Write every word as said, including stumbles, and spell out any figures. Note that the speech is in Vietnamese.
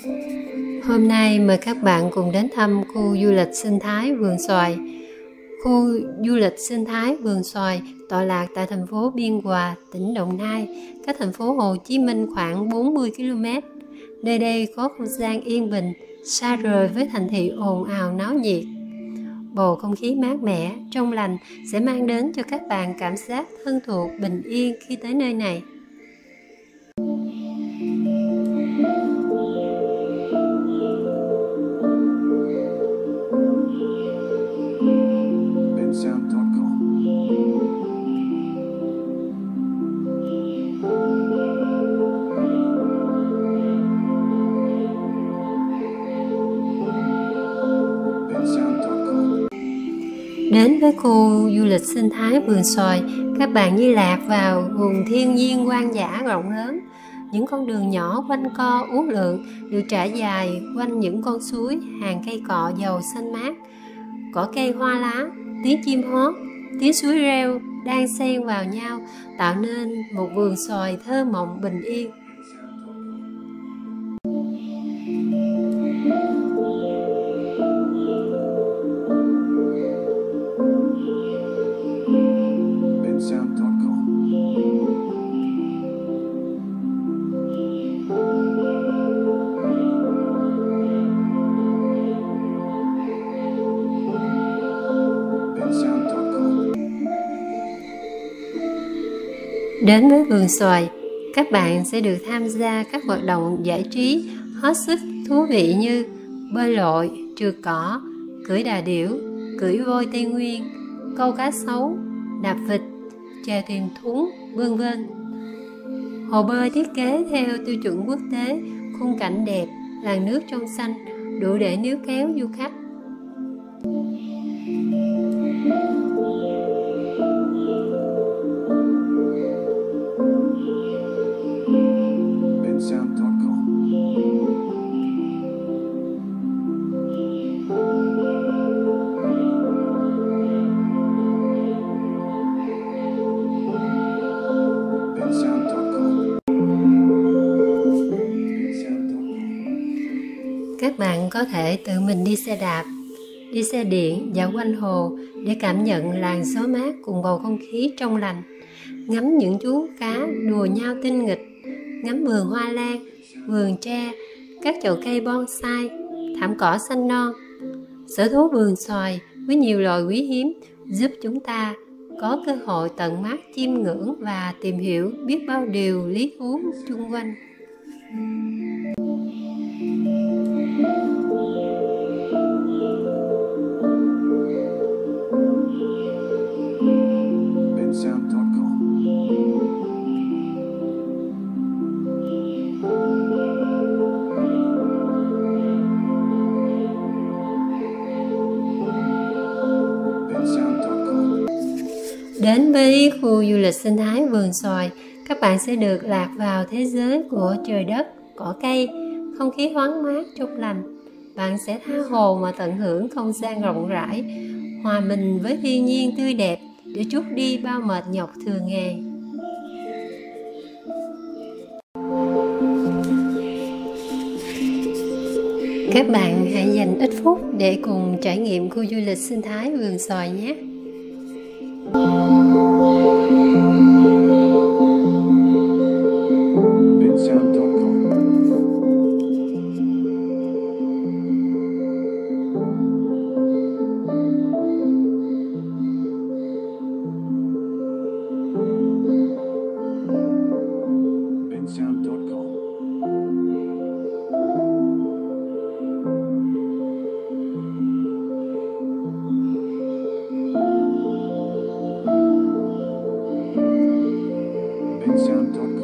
Hôm nay mời các bạn cùng đến thăm khu du lịch sinh thái Vườn Xoài. Khu du lịch sinh thái Vườn Xoài tọa lạc tại thành phố Biên Hòa, tỉnh Đồng Nai, cách thành phố Hồ Chí Minh khoảng bốn mươi ki lô mét. Nơi đây có không gian yên bình, xa rời với thành thị ồn ào náo nhiệt. Bầu không khí mát mẻ, trong lành sẽ mang đến cho các bạn cảm giác thân thuộc, bình yên khi tới nơi này. Đến với khu du lịch sinh thái Vườn Xoài, các bạn như lạc vào vùng thiên nhiên hoang dã rộng lớn. Những con đường nhỏ quanh co uốn lượn được trải dài quanh những con suối, hàng cây cọ dầu xanh mát, cỏ cây hoa lá, tiếng chim hót, tiếng suối reo đang xen vào nhau, tạo nên một vườn xoài thơ mộng bình yên. Đến với vườn xoài, các bạn sẽ được tham gia các hoạt động giải trí hết sức thú vị như bơi lội, trượt cỏ, cưỡi đà điểu, cưỡi voi Tây Nguyên, câu cá sấu, đạp vịt, chèo thuyền thúng, vân vân. Hồ bơi thiết kế theo tiêu chuẩn quốc tế, khung cảnh đẹp, làn nước trong xanh, đủ để níu kéo du khách. Các bạn có thể tự mình đi xe đạp, đi xe điện dạo quanh hồ để cảm nhận làn gió mát cùng bầu không khí trong lành, ngắm những chú cá đùa nhau tinh nghịch, ngắm vườn hoa lan, vườn tre, các chậu cây bonsai, thảm cỏ xanh non. Sở thú vườn xoài với nhiều loài quý hiếm giúp chúng ta có cơ hội tận mắt chiêm ngưỡng và tìm hiểu biết bao điều lý thú chung quanh. Đến với khu du lịch sinh thái Vườn Xoài, các bạn sẽ được lạc vào thế giới của trời đất, cỏ cây, không khí thoáng mát trong lành. Bạn sẽ tha hồ mà tận hưởng không gian rộng rãi, hòa mình với thiên nhiên tươi đẹp để trút đi bao mệt nhọc thường ngày. Các bạn hãy dành ít phút để cùng trải nghiệm khu du lịch sinh thái Vườn Xoài nhé. Sound